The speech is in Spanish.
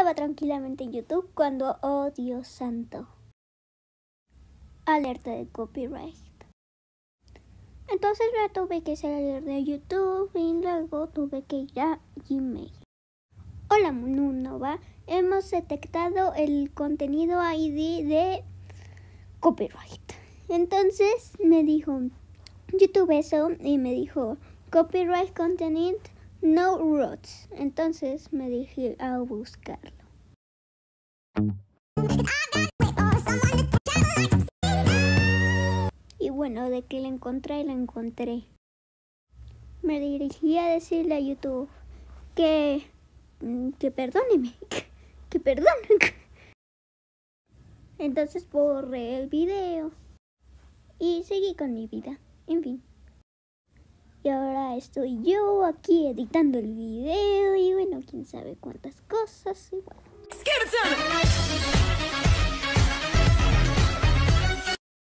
estaba tranquilamente en YouTube cuando, oh Dios santo, alerta de copyright. Entonces ya tuve que salir de YouTube y luego tuve que ir a Gmail. Hola Nunova, hemos detectado el contenido ID de copyright. Entonces me dijo YouTube eso y me dijo copyright content no roads. Entonces me dije a buscarlo. Y bueno, de que la encontré. Me dirigí a decirle a YouTube que perdóneme, que perdone. Entonces borré el video y seguí con mi vida, en fin. Y ahora estoy yo aquí editando el video y bueno, quién sabe cuántas cosas y bueno.